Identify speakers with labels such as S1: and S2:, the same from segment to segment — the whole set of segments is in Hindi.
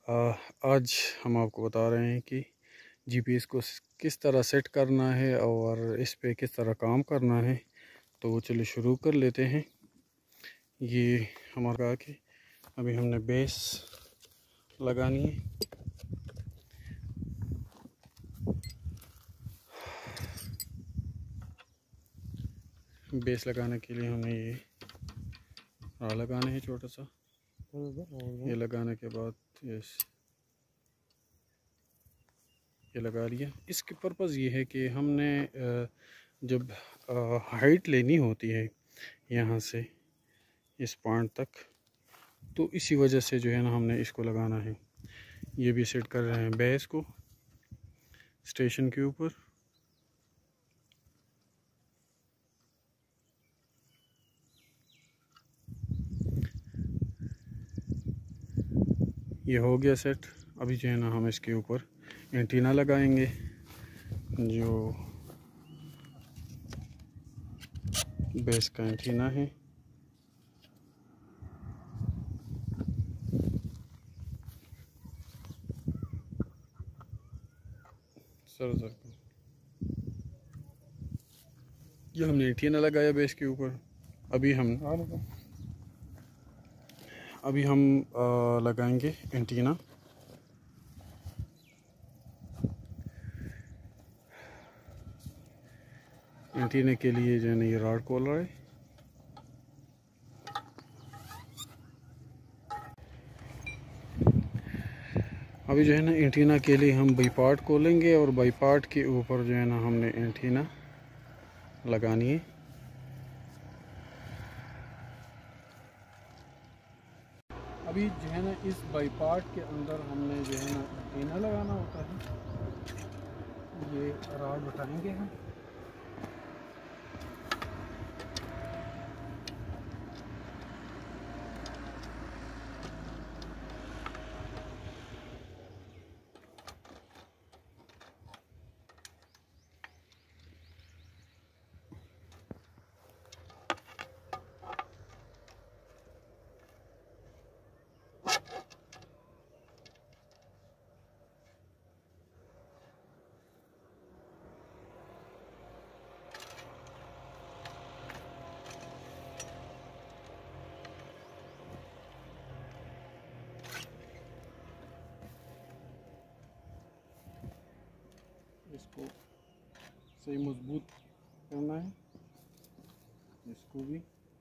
S1: आज हम आपको बता रहे हैं कि जीपीएस को किस तरह सेट करना है और इस पे किस तरह काम करना है। तो चलिए शुरू कर लेते हैं। ये हमारा कि अभी हमने बेस लगानी है। बेस लगाने के लिए हमें ये लगाना है छोटा सा। ये लगाने के बाद ये लगा लिया। इसके पर्पज़ ये है कि हमने जब हाइट लेनी होती है यहाँ से इस पॉइंट तक, तो इसी वजह से जो है ना हमने इसको लगाना है। ये भी सेट कर रहे हैं बेस को स्टेशन के ऊपर। ये हो गया सेट। अभी जो है ना हम इसके ऊपर एंटीना लगाएंगे, जो बेस का एंटीना है। सर ये हमने एंटीना लगाया बेस के ऊपर। अभी हम लगाएंगे एंटीना। एंटीना के लिए जो है ना ये रॉड खोल रहा है। अभी जो है ना एंटीना के लिए हम बाई पार्ट खोलेंगे और बाई पार्ट के ऊपर जो है ना हमने एंटीना लगानी है। अभी जो है ना इस बाई पार्ट के अंदर हमने जो है ना एंटीना लगाना होता है। ये रॉड उठाएंगे हम। इसको सही मजबूत करना है। इसको भी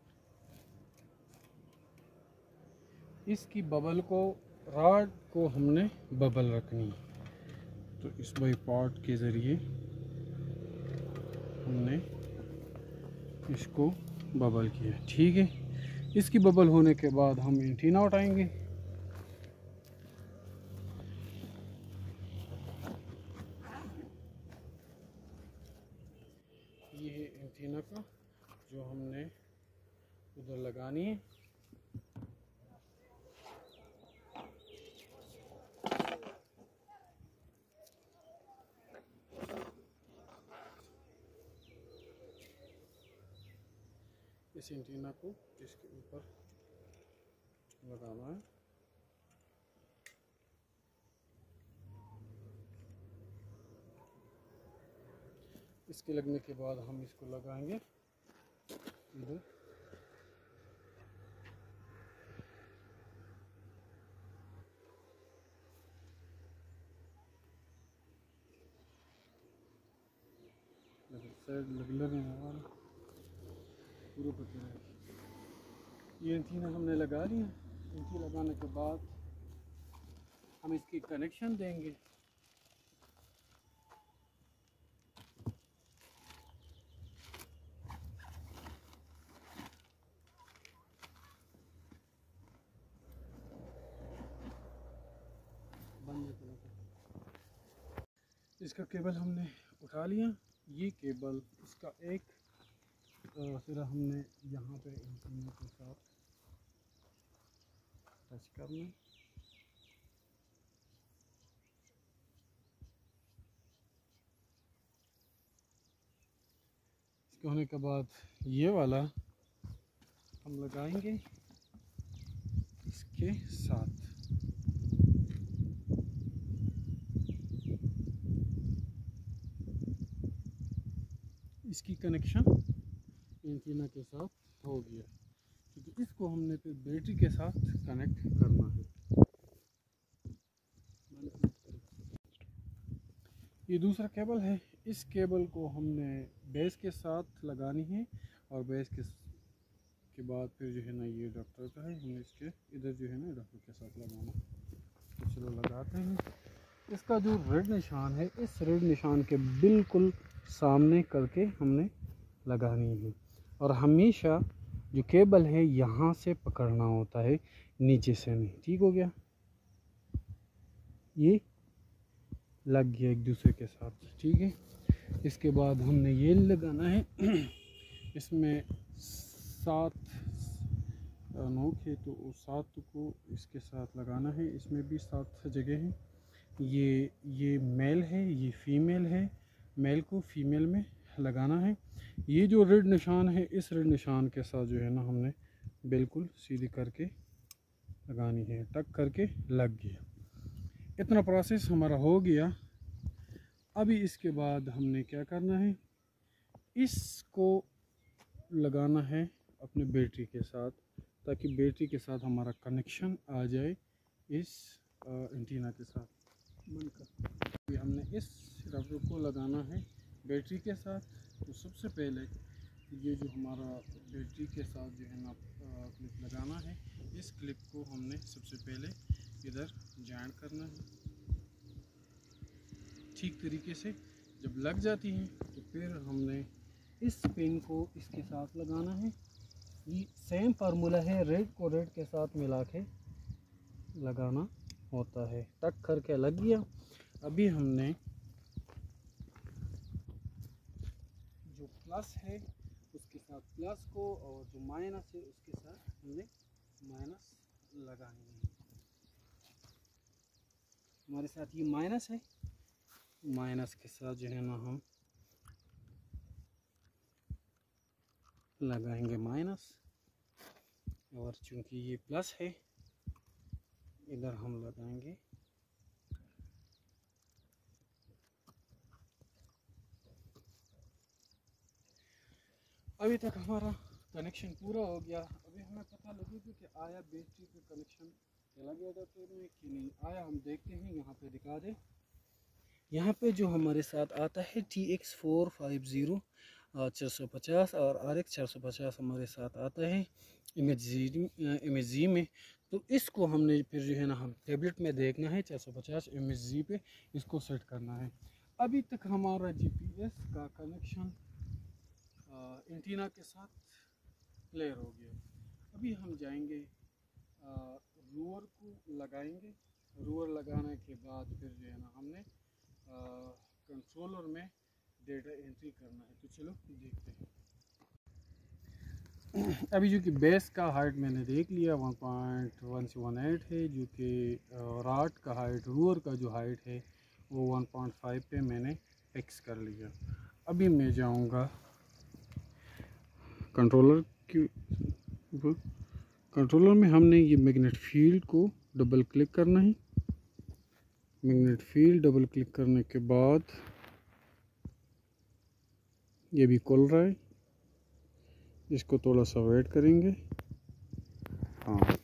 S1: इसकी बबल को रॉड को हमने बबल रखनी है। तो इस बाई पार्ट के ज़रिए हमने इसको बबल किया। ठीक है, इसकी बबल होने के बाद हम एंटीना उठाएंगे। ये है एंटीना का जो हमने उधर लगानी है। इस एंटीना को इसके ऊपर लगाना है। इसके लगने के बाद हम इसको लगाएंगे इधर। साइड लगने वाला पूरा पता है। ये एंटीना हमने लगा लिया। एंटीना लगाने के बाद हम इसकी कनेक्शन देंगे। इसका केबल हमने उठा लिया। ये केबल इसका एक सिरा हमने यहाँ पे एंटीना के साथ टच करना। इसके होने के बाद ये वाला हम लगाएंगे इसके साथ। इसकी कनेक्शन एंटीना के साथ हो गया, क्योंकि इसको हमने फिर बैटरी के साथ कनेक्ट करना है। ये दूसरा केबल है, इस केबल को हमने बेस के साथ लगानी है और बेस के बाद फिर जो है ना ये डॉक्टर का है, हमने इसके इधर जो है ना डॉक्टर के साथ लगाना। तो चलो लगाते हैं। इसका जो रेड निशान है, इस रेड निशान के बिल्कुल सामने करके हमने लगानी है और हमेशा जो केबल है यहाँ से पकड़ना होता है, नीचे से नहीं। ठीक हो गया, ये लग गया एक दूसरे के साथ। ठीक है, इसके बाद हमने ये लगाना है। इसमें 7 नोक है तो 7 को इसके साथ लगाना है। इसमें भी 7 जगह हैं। ये मेल है, ये फीमेल है, मेल को फीमेल में लगाना है। ये जो रेड निशान है, इस रेड निशान के साथ जो है ना हमने बिल्कुल सीधी करके लगानी है। टक करके लग गया। इतना प्रोसेस हमारा हो गया। अभी इसके बाद हमने क्या करना है, इसको लगाना है अपने बैटरी के साथ, ताकि बैटरी के साथ हमारा कनेक्शन आ जाए इस एंटीना के साथ। अभी हमने इस रबर को लगाना है बैटरी के साथ। तो सबसे पहले ये जो हमारा बैटरी के साथ जो है ना क्लिप लगाना है, इस क्लिप को हमने सबसे पहले इधर जॉइन करना है ठीक तरीके से। जब लग जाती है तो फिर हमने इस पिन को इसके साथ लगाना है। ये सेम फार्मूला है, रेड को रेड के साथ मिला के लगाना होता है। टक करके लग गया। अभी हमने जो प्लस है उसके साथ प्लस को और जो माइनस है उसके साथ हमने माइनस लगानी है। हमारे साथ ये माइनस है, माइनस के साथ जो है ना हम लगाएंगे माइनस, और चूंकि ये प्लस है इधर हम लगाएंगे अभी तक हमारा कनेक्शन पूरा हो गया। अभी हमें पता लगेगा कि आया बैटरी पे कनेक्शन चला गया डॉक्टर में कि नहीं आया। हम देखते हैं, यहाँ पे दिखा दे। यहाँ पे जो हमारे साथ आता है TX450 450 और RX 450 हमारे साथ आता है MHz में। तो इसको हमने फिर जो है ना हम टेबलेट में देखना है 450 MHz पे इसको सेट करना है। अभी तक हमारा GPS का कनेक्शन एंटीना के साथ क्लियर हो गया। अभी हम जाएंगे रूअर को लगाएंगे। रूअर लगाने के बाद फिर जो है ना हमने कंट्रोलर में डेटा एंट्री करना है। तो चलो देखते हैं। अभी जो कि बेस का हाइट मैंने देख लिया 1.118 है, जो कि राट का हाइट, रूअर का जो हाइट है वो 1.5 पे मैंने फिक्स कर लिया। अभी मैं जाऊंगा कंट्रोलर की। कंट्रोलर में हमने ये मैग्नेट फील्ड को डबल क्लिक करना है। मैग्नेट फील्ड डबल क्लिक करने के बाद ये भी खुल रहा है, इसको थोड़ा सा वेट करेंगे। हाँ,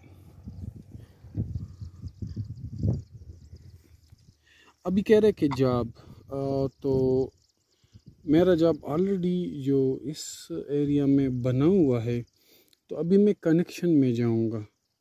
S1: अभी कह रहे कि जॉब तो मेरा जॉब ऑलरेडी जो इस एरिया में बना हुआ है, तो अभी मैं कनेक्शन में जाऊंगा।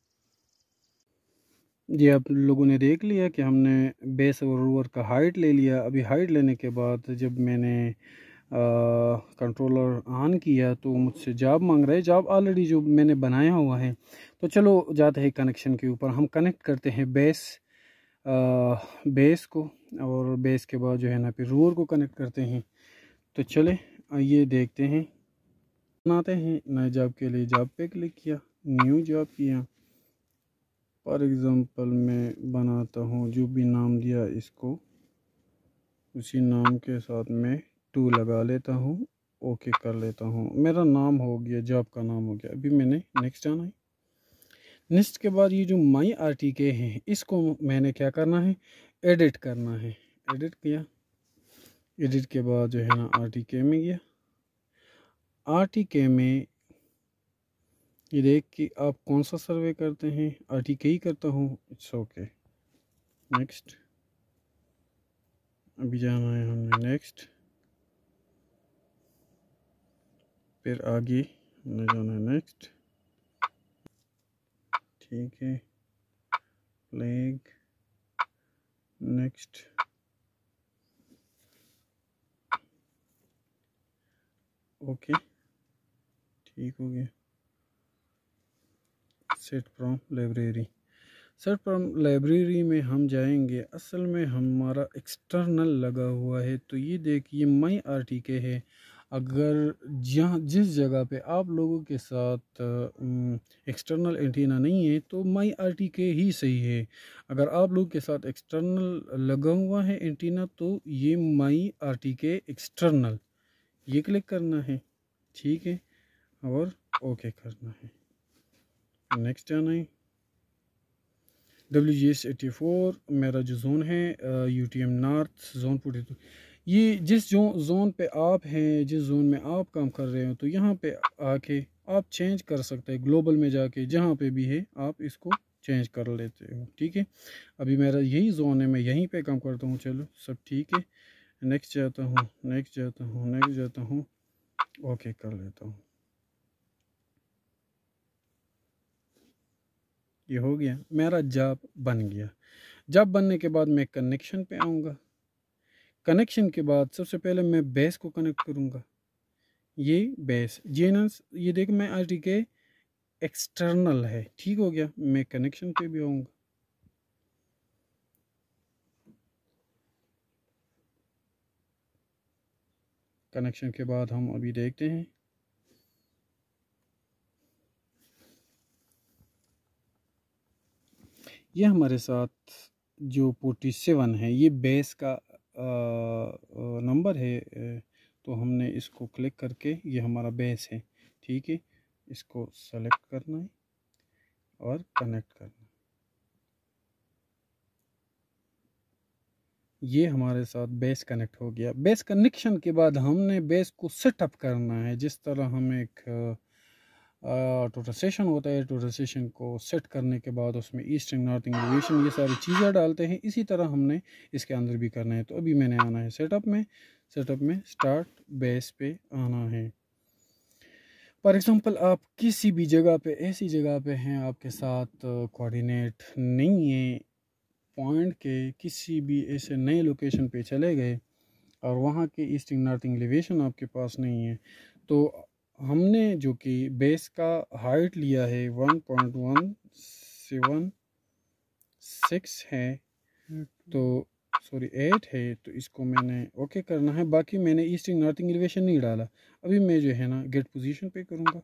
S1: जी, आप लोगों ने देख लिया कि हमने बेस और रूअर का हाइट ले लिया। अभी हाइट लेने के बाद जब मैंने कंट्रोलर ऑन किया तो मुझसे जॉब मांग रहा है। जॉब ऑलरेडी जो मैंने बनाया हुआ है। तो चलो जाते हैं कनेक्शन के ऊपर। हम कनेक्ट करते हैं बेस को, और बेस के बाद जो है ना फिर रूअर को कनेक्ट करते हैं। तो चले ये देखते हैं। बनाते हैं नए जॉब के लिए। जॉब पे क्लिक किया, न्यू जॉब किया। फॉर एग्ज़ाम्पल मैं बनाता हूँ, जो भी नाम दिया इसको उसी नाम के साथ मैं 2 लगा लेता हूँ, ओके कर लेता हूँ। मेरा नाम हो गया, जॉब का नाम हो गया। अभी मैंने नेक्स्ट आना है। नेक्स्ट के बाद ये जो माई RTK है, इसको मैंने क्या करना है, एडिट करना है। एडिट किया, एडिट के बाद जो है ना RTK में गया। RTK में ये देख कि आप कौन सा सर्वे करते हैं। RTK ही करता हूँ, इट्स ओके। नेक्स्ट, अभी जाना है हमने नेक्स्ट, फिर आगे हमने जाना है नेक्स्ट। ठीक है, फ्लैग, नेक्स्ट, ओके, ठीक हो गया। Set from library, set from library में हम जाएंगे। असल में हमारा एक्सटर्नल लगा हुआ है, तो ये देखिए माई RTK है। अगर जहाँ जिस जगह पे आप लोगों के साथ एक्सटर्नल एंटीना नहीं है तो माई RTK ही सही है। अगर आप लोगों के साथ एक्सटर्नल लगा हुआ है एंटीना तो ये माई RTK एक्सटर्नल, ये क्लिक करना है, ठीक है, और ओके करना है। नेक्स्ट जाना है। WGS84 मेरा जो जोन है, UTM नॉर्थ जोन 42। ये जिस जो जोन पे आप हैं, जिस जोन में आप काम कर रहे हो, तो यहाँ पे आके आप चेंज कर सकते हैं। ग्लोबल में जाके जहाँ पे भी है आप इसको चेंज कर लेते हो, ठीक है। अभी मेरा यही जोन है, मैं यहीं पे काम करता हूँ। चलो सब ठीक है। नेक्स्ट जाता हूँ, नेक्स्ट जाता हूँ, नेक्स्ट जाता हूँ, ओके कर लेता हूँ। ये हो गया, मेरा जॉब बन गया। जॉब बनने के बाद मैं कनेक्शन पे आऊँगा। कनेक्शन के बाद सबसे पहले मैं बेस को कनेक्ट करूँगा। ये बेस जीएनएस, ये देख मैं RTK एक्सटर्नल है, ठीक हो गया। मैं कनेक्शन पे भी आऊँगा। कनेक्शन के बाद हम अभी देखते हैं। ये हमारे साथ जो 47 है, ये बेस का नंबर है। तो हमने इसको क्लिक करके, ये हमारा बेस है, ठीक है, इसको सेलेक्ट करना है और कनेक्ट करना है। ये हमारे साथ बेस कनेक्ट हो गया। बेस कनेक्शन के बाद हमने बेस को सेटअप करना है। जिस तरह हम एक टोटल सेशन होता है, टोटल सेशन को सेट करने के बाद उसमें ईस्टर्न नॉर्थ एलिवेशन ये सारी चीज़ें डालते हैं, इसी तरह हमने इसके अंदर भी करना है। तो अभी मैंने आना है सेटअप में, सेटअप में स्टार्ट बेस पे आना है। फॉर एग्ज़ाम्पल आप किसी भी जगह पे, ऐसी जगह पे हैं आपके साथ कोऑर्डिनेट नहीं है पॉइंट के, किसी भी ऐसे नए लोकेशन पे चले गए और वहाँ के ईस्टर्न नॉर्थ एलिवेशन आपके पास नहीं है, तो हमने जो कि बेस का हाइट लिया है 1.176 है, तो सॉरी 8 है, तो इसको मैंने ओके करना है। बाकी मैंने ईस्टर्न नॉर्थ एलिवेशन नहीं डाला। अभी मैं जो है ना गेट पोजीशन पे करूँगा।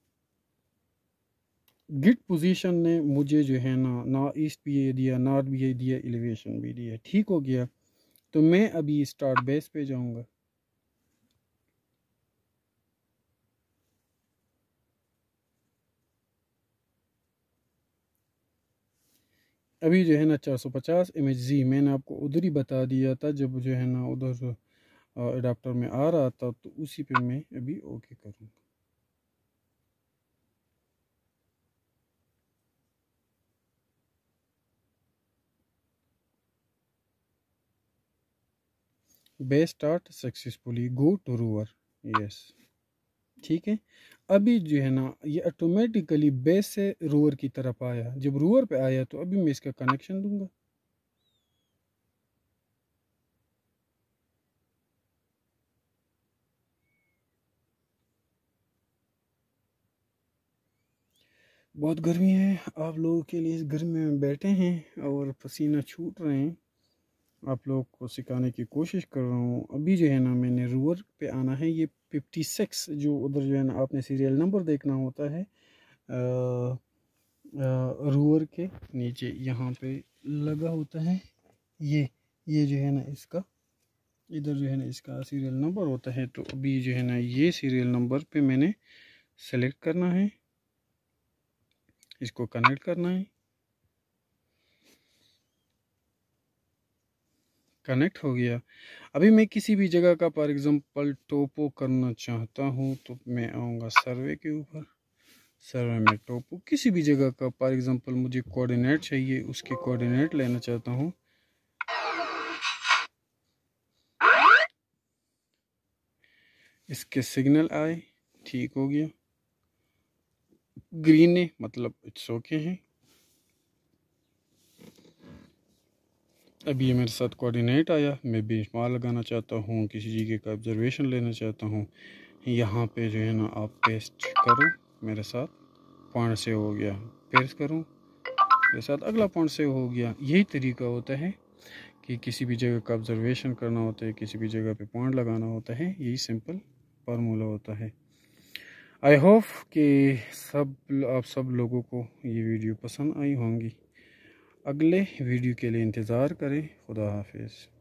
S1: गेट पोजीशन ने मुझे जो है ना ईस्ट भी दिया, नॉर्थ भी दिया, एलिवेशन भी दिया, ठीक हो गया। तो मैं अभी स्टार्ट बेस पे जाऊँगा। अभी जो है ना 450 MHz मैंने आपको उधर ही बता दिया था, जब जो है ना उधर अडाप्टर में आ रहा था, तो उसी पे मैं अभी ओके करूँगा। Base start successfully, go to rover, yes, ठीक है। अभी जो है ना ये ऑटोमेटिकली बेस से रूअर की तरफ आया। जब रूअर पे आया तो अभी मैं इसका कनेक्शन दूंगा। बहुत गर्मी है, आप लोगों के लिए इस गर्मी में बैठे हैं और पसीना छूट रहे हैं। आप लोग को सिखाने की कोशिश कर रहा हूँ। अभी जो है ना मैंने रूअर पे आना है। ये 56 जो उधर जो है ना आपने सीरियल नंबर देखना होता है रूअर के नीचे यहाँ पे लगा होता है। ये जो है ना इसका, इधर जो है ना इसका सीरियल नंबर होता है। तो अभी जो है ना ये सीरियल नंबर पे मैंने सेलेक्ट करना है, इसको कनेक्ट करना है। कनेक्ट हो गया। अभी मैं किसी भी जगह का फॉर एग्ज़ाम्पल टोपो करना चाहता हूँ तो मैं आऊँगा सर्वे के ऊपर, सर्वे में टोपो किसी भी जगह का फॉर एग्ज़ाम्पल मुझे कोऑर्डिनेट चाहिए, उसके कोऑर्डिनेट लेना चाहता हूँ। इसके सिग्नल आए, ठीक हो गया, ग्रीन है मतलब इट्स ओके है। अभी ये मेरे साथ कोऑर्डिनेट आया, मैं बेंचमार्क लगाना चाहता हूँ, किसी जगह का ऑब्जर्वेशन लेना चाहता हूँ। यहाँ पे जो है ना आप पेस्ट करो, मेरे साथ पॉइंट सेव हो गया, पेस्ट करूँ मेरे साथ अगला पॉइंट सेव हो गया। यही तरीका होता है कि किसी भी जगह का ऑब्जर्वेशन करना होता है, किसी भी जगह पे पॉइंट लगाना होता है, यही सिंपल फार्मूला होता है। आई होप कि आप सब लोगों को ये वीडियो पसंद आई होंगी। अगले वीडियो के लिए इंतज़ार करें। खुदा हाफिज़।